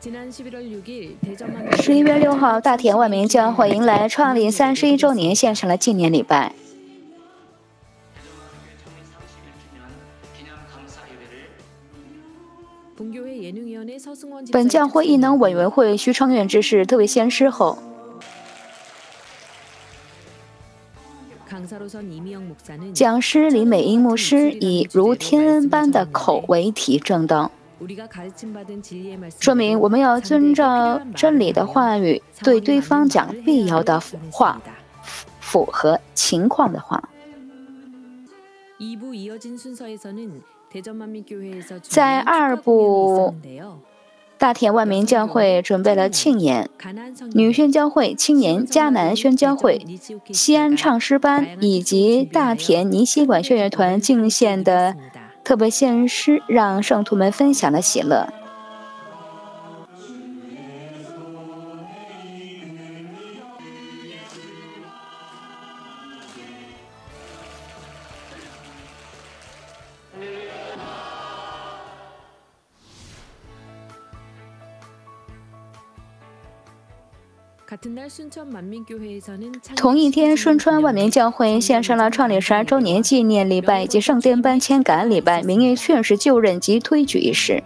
11月6号，大田万民教会迎来创立31周年，献上了纪念礼拜。本教会艺能委员会徐成远执事特别献诗后，讲师李美英牧师以如天恩般的口为题正道，说明我们要遵照真理的话语，对对方讲必要的话，符合情况的话。在二部，大田万民教会准备了庆典，女宣教会、青年迦南宣教会、西安唱诗班以及大田尼西管宣乐团敬献的特别献诗，让圣徒们分享了喜乐。同一天，顺川万民教会献上了创立12周年纪念礼拜以及圣殿搬迁感恩礼拜，名誉劝世就任及推举仪式。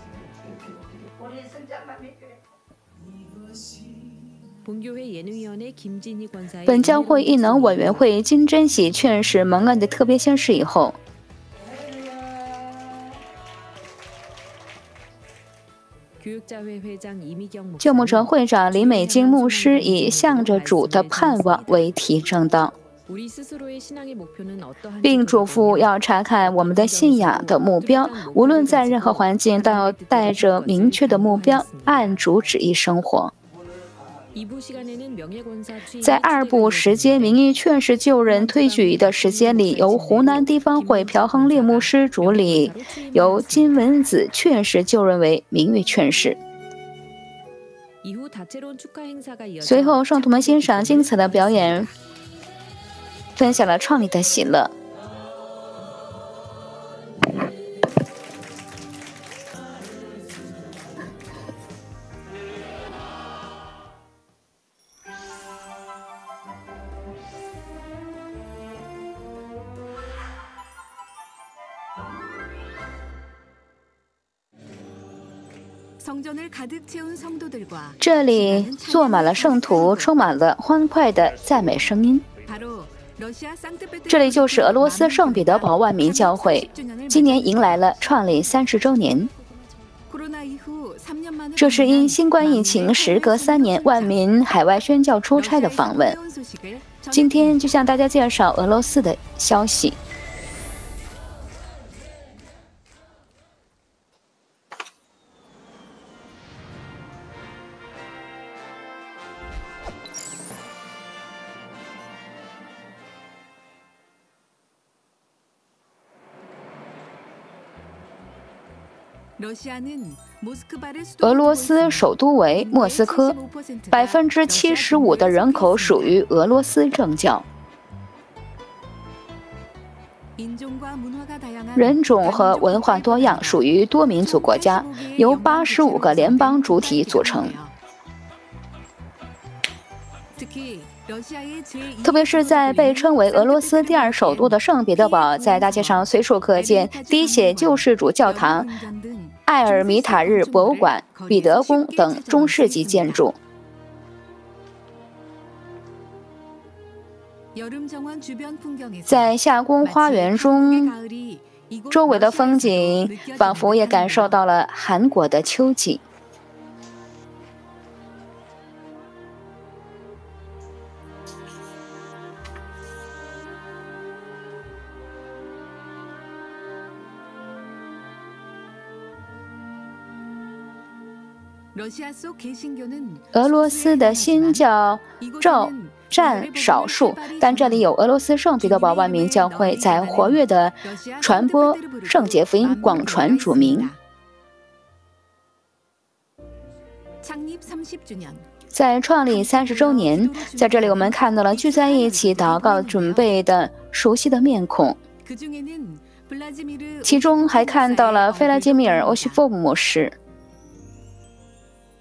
本教会艺能委员会金珍喜劝世蒙恩的特别献诗以后，教牧者会长李美金牧师以向着主的盼望为题正道，并嘱咐要查看我们的信仰的目标，无论在任何环境都要带着明确的目标，按主旨意生活。在二部时间名誉劝世就任推举的时间里，由湖南地方会朴恒烈牧师主理，由金文子劝世就任为名誉劝世。随后，圣徒们欣赏精彩的表演，分享了创立的喜乐。这里坐满了圣徒，充满了欢快的赞美声音。这里就是俄罗斯圣彼得堡万民教会，今年迎来了创立30周年。这是因新冠疫情时隔3年万民海外宣教出差的访问。今天就向大家介绍俄罗斯的消息。俄罗斯首都为莫斯科，75%的人口属于俄罗斯正教，人种和文化多样，属于多民族国家，由85个联邦主体组成。特别是在被称为俄罗斯第2首都的圣彼得堡，在大街上随处可见滴血救世主教堂、艾尔米塔日博物馆、彼得宫等中世纪建筑。在夏宫花园中，周围的风景仿佛也感受到了韩国的秋季。俄罗斯的新教占少数，但这里有俄罗斯圣彼得堡万民教会在活跃地传播圣洁福音，广传主名。在创立30周年，在这里我们看到了聚在一起祷告准备的熟悉的面孔，其中还看到了菲拉基米尔·欧西夫牧师。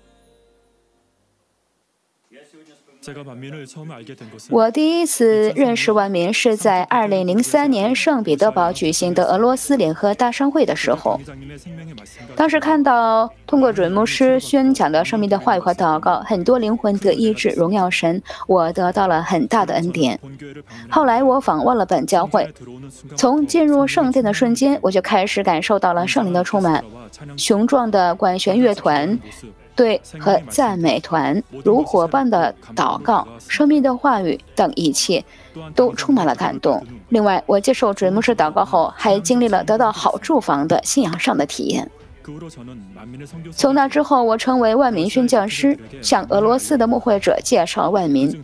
我第一次认识万民是在2003年圣彼得堡举行的俄罗斯联合大商会的时候。当时看到通过准牧师宣讲的生命的话语和祷告，很多灵魂得医治，荣耀神，我得到了很大的恩典。后来我访问了本教会，从进入圣殿的瞬间，我就开始感受到了圣灵的充满，雄壮的管弦乐团对和赞美团，如火般的祷告，生命的话语等一切都充满了感动。另外，我接受准牧师祷告后，还经历了得到好住房的信仰上的体验。从那之后，我成为万民宣教师，向俄罗斯的牧会者介绍万民。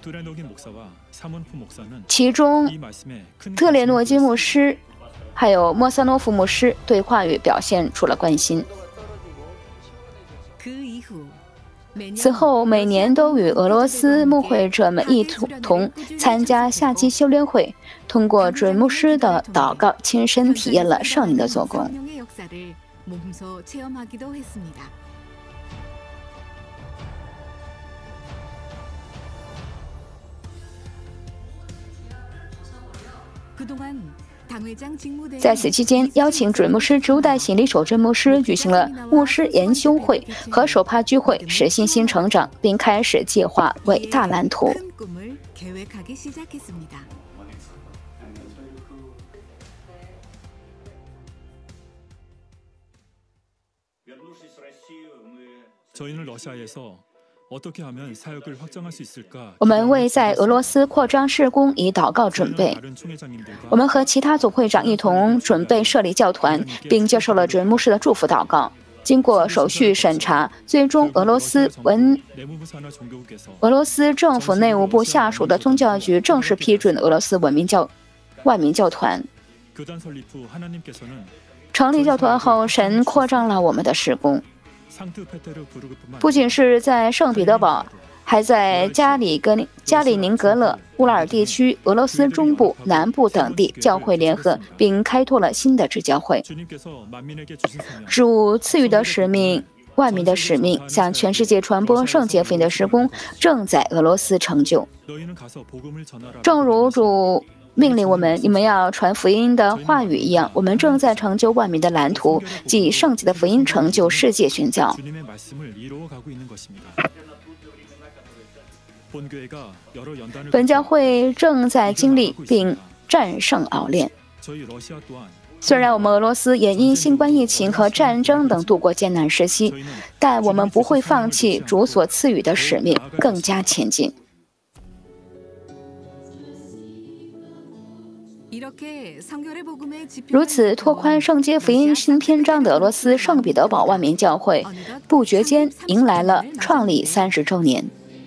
其中，特列诺基牧师还有莫萨诺夫牧师对话语表现出了关心。此后，每年都与俄罗斯牧会者们一同参加夏季修炼会，通过准牧师的祷告，亲身体验了圣灵的做工。在此期间，邀请准牧师职务代行李守真牧师举行了牧师研修会和手帕聚会，使信心成长，并开始计划伟大蓝图。我们为在俄罗斯扩张事工以祷告准备。我们和其他总会长一同准备设立教团，并接受了准牧师的祝福祷告。经过手续审查，最终俄罗斯政府内务部下属的宗教局正式批准俄罗斯万民教团。成立教团后，神扩张了我们的事工。不仅是在圣彼得堡，还在加里宁格勒、乌拉尔地区、俄罗斯中部、南部等地教会联合，并开拓了新的支教会。主赐予的使命，万民的使命，向全世界传播圣洁福音的事工，正在俄罗斯成就。正如主命令我们，你们要传福音的话语一样，我们正在成就万民的蓝图，即圣洁的福音成就世界宣教。本教会正在经历并战胜熬炼。虽然我们俄罗斯也因新冠疫情和战争等度过艰难时期，但我们不会放弃主所赐予的使命，更加前进。如此拓宽圣洁福音新篇章的俄罗斯圣彼得堡万民教会，不觉间迎来了创立30周年。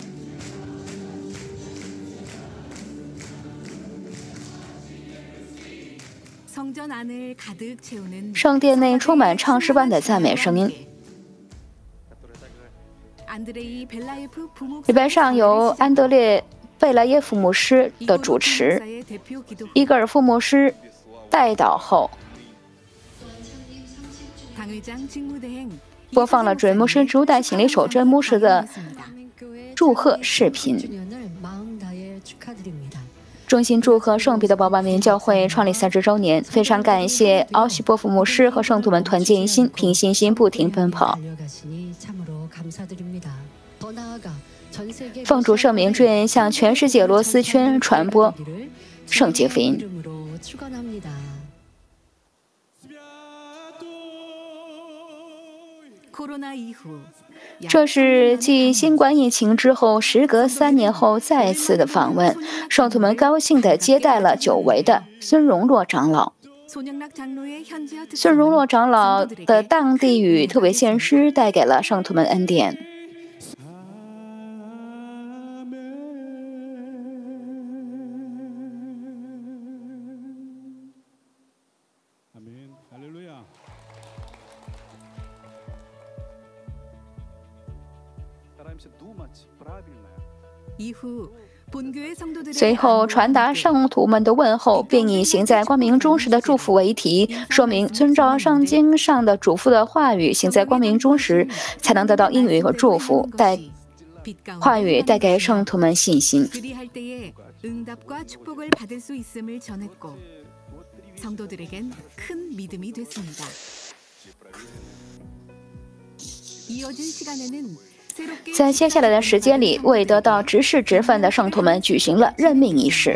圣殿内充满唱诗般的赞美声音。礼拜上由安德烈贝拉耶夫牧师的主持，伊戈尔夫牧师代祷后，播放了准牧师主代行李守真牧师的祝贺视频。衷心祝贺圣彼得堡万民教会创立30周年，非常感谢奥西波夫牧师和圣徒们团结一心，凭信心不停奔跑。奉主圣名，祝愿向全世界俄罗斯圈传播圣洁福音。这是继新冠疫情之后，时隔3年后再次的访问，圣徒们高兴地接待了久违的孙荣洛长老。孙荣洛长老的当地语特别献诗带给了圣徒们恩典。随后传达圣徒们的问候，并以行在光明中时的祝福为题，说明遵照圣经上的嘱咐的话语，行在光明中时才能得到应允和祝福， 话语带给圣徒们信心。在接下来的时间里，为得到执事职分的圣徒们举行了任命仪式。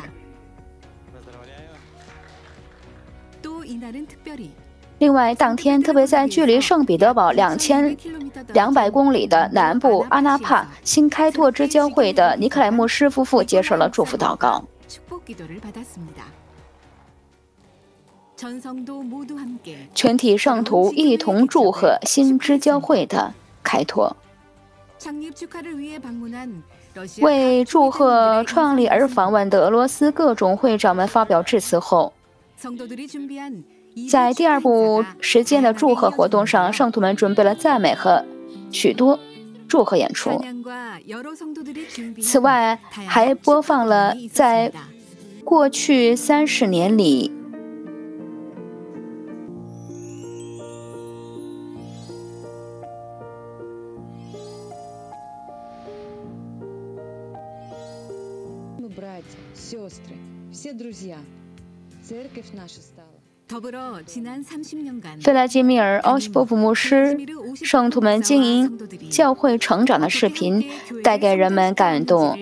另外，当天特别在距离圣彼得堡2200公里的南部阿纳帕新开拓之教会的尼克莱牧师夫妇接受了祝福祷告。全体圣徒一同祝贺新之教会的开拓。为祝贺创立而访问的俄罗斯各种会长们发表致辞后，在第二部时间的祝贺活动上，圣徒们准备了赞美和许多祝贺演出。此外，还播放了在过去30年里弗拉基米尔·奥西波夫牧师圣徒们经营教会成长的视频带给人们感动。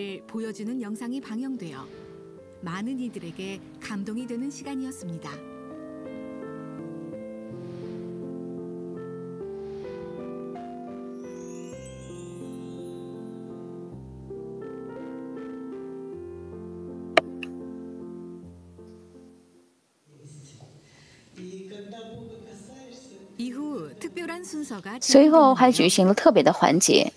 随后还举行了特别的环节。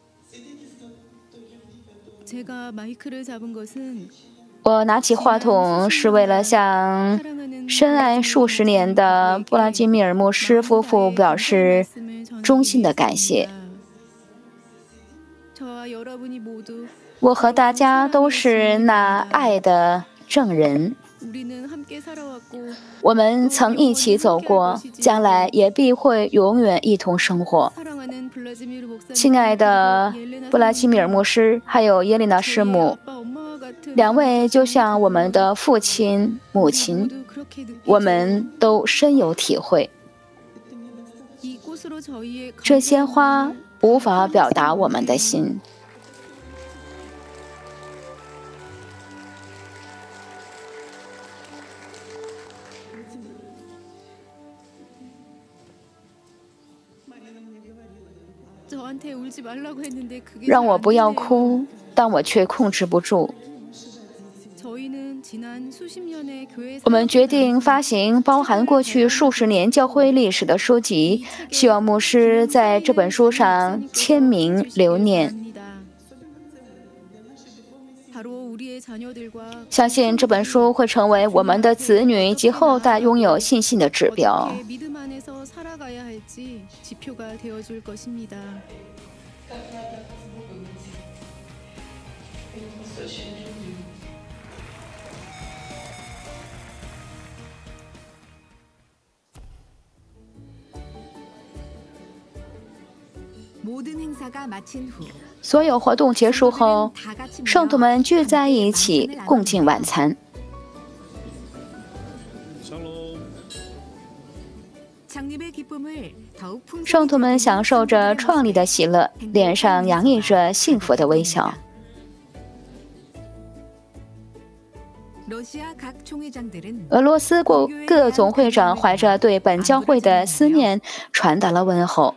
我拿起话筒是为了向深爱数十年的布拉基米尔牧师夫妇表示衷心的感谢。我和大家都是那爱的证人。我们曾一起走过，将来也必会永远一同生活。亲爱的布拉基米尔牧师，还有耶丽娜师母，两位就像我们的父亲、母亲，我们都深有体会。这些花无法表达我们的心。让我不要哭，但我却控制不住。我们决定发行包含过去数十年教会历史的书籍，希望牧师在这本书上签名留念。相信这本书会成为我们的子女及后代拥有信心的指标。所有活动结束后，圣徒们聚在一起共进晚餐。圣徒们享受着创立的喜乐，脸上洋溢着幸福的微笑。俄罗斯各总会长怀着对本教会的思念，传达了问候。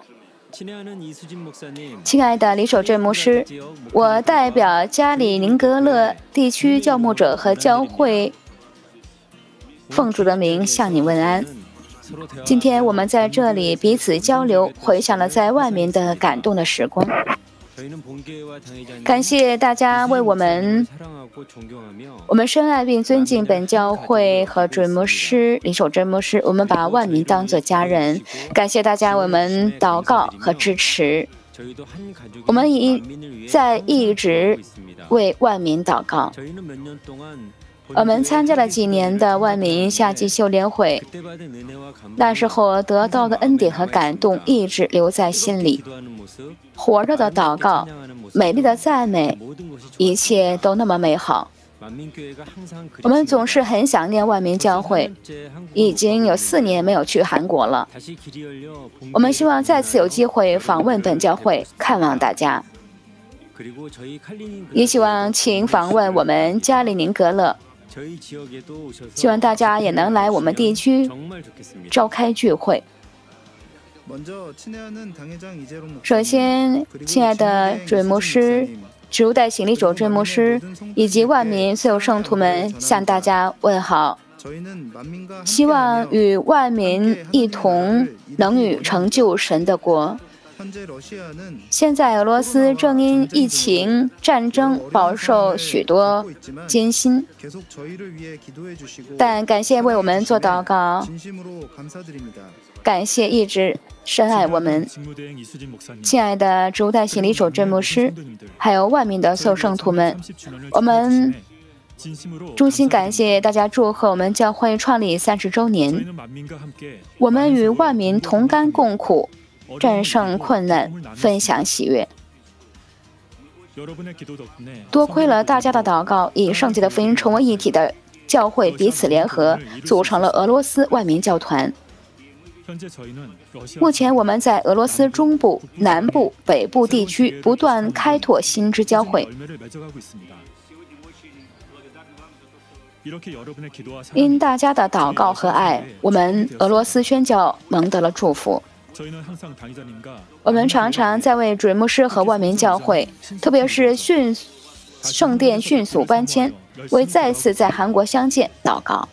亲爱的李守正牧师，我代表加里宁格勒地区教牧者和教会奉主的名向你问安。今天我们在这里彼此交流，回想了在万民的感动的时光。感谢大家为我们深爱并尊敬本教会和主牧师李守正牧师，我们把万民当作家人。感谢大家为我们祷告和支持，我们一直为万民祷告。 我们参加了几年的万民夏季修炼会，那时候得到的恩典和感动一直留在心里。火热的祷告，美丽的赞美，一切都那么美好。我们总是很想念万民教会，已经有4年没有去韩国了。我们希望再次有机会访问本教会，看望大家。也希望请访问我们加里宁格勒，希望大家也能来我们地区召开聚会。首先，亲爱的准牧师、植物代行李主任牧师以及万民所有圣徒们，向大家问好。希望与万民一同能与成就神的国。现在俄罗斯正因疫情、战争饱受许多艰辛，但感谢为我们做祷告，感谢一直深爱我们。亲爱的植物代行李主任牧师，还有万民的所有圣徒们，我们衷心感谢大家祝贺我们教会创立30周年。我们与万民同甘共苦，战胜困难，分享喜悦。多亏了大家的祷告，以圣洁的福音成为一体的教会彼此联合，组成了俄罗斯万民教团。目前我们在俄罗斯中部、南部、北部地区不断开拓新支教会。因大家的祷告和爱，我们俄罗斯宣教蒙得了祝福。我们常常在为主任牧师和万民教会，特别是圣殿迅速搬迁，为再次在韩国相见祷告。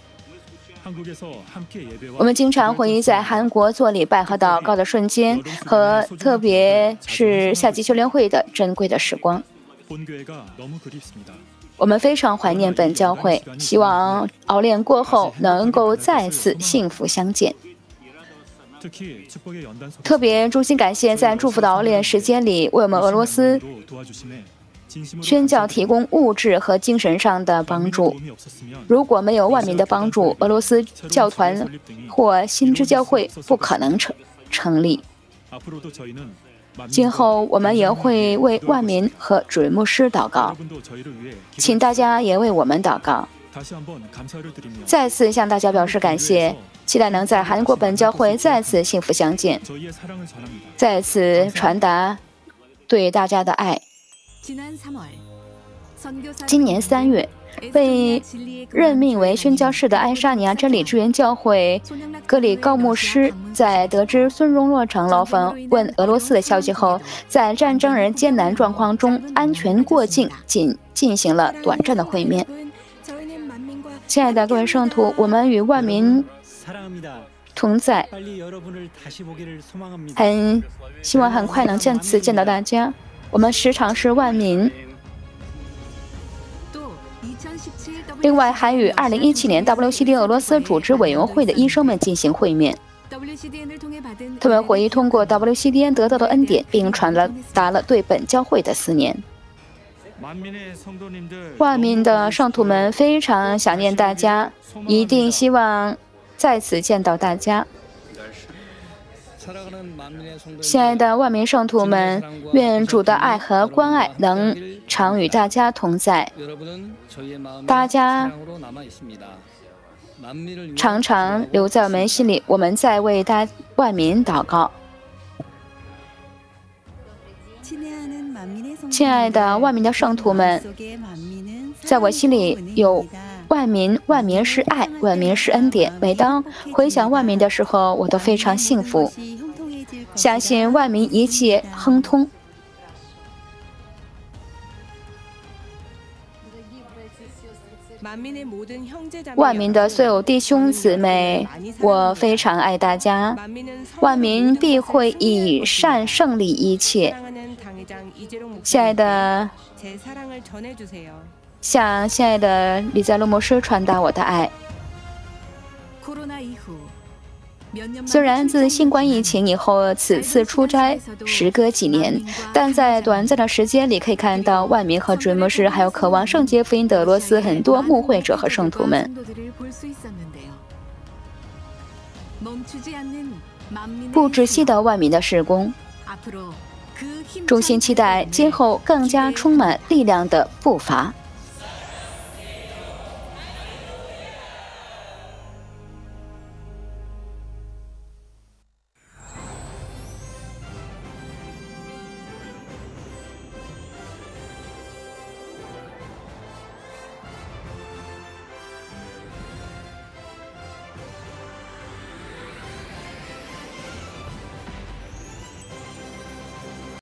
我们经常回忆在韩国做礼拜和祷告的瞬间，和特别是夏季修炼会的珍贵的时光。我们非常怀念本教会，希望熬炼过后能够再次幸福相见。特别衷心感谢在祝福的熬炼时间里为我们俄罗斯宣教提供物质和精神上的帮助。如果没有万民的帮助，俄罗斯教团或新支教会不可能成立。今后我们也会为万民和主任牧师祷告，请大家也为我们祷告。再次向大家表示感谢，期待能在韩国本教会再次幸福相见，再次传达对大家的爱。今年3月，被任命为宣教士的爱沙尼亚真理之源教会格里高牧师，在得知孙荣若长老访问俄罗斯的消息后，在战争人艰难状况中安全过境，进行了短暂的会面。亲爱的各位圣徒，我们与万民同在，很希望很快能再次见到大家。我们时常是万民。另外，还与2017年 WCDN 俄罗斯组织委员会的医生们进行会面。他们回忆通过 WCDN 得到的恩典，并传达了对本教会的思念。万民的圣徒们非常想念大家，一定希望再次见到大家。亲爱的万民圣徒们，愿主的爱和关爱能常与大家同在，大家常常留在我们心里。我们在为万民祷告。亲爱的万民的圣徒们，在我心里有万民，万民是爱，万民是恩典。每当回想万民的时候，我都非常幸福，相信万民一切亨通。万民的所有弟兄姊妹，我非常爱大家。万民必会以善胜利一切。亲爱的，向亲爱的李在罗牧师传达我的爱。 虽然自新冠疫情以后此次出差时隔几年，但在短暂的时间里可以看到万民和追牧师，还有渴望圣洁福音的俄罗斯很多牧会者和圣徒们。不止息的万民的事工，衷心期待今后更加充满力量的步伐。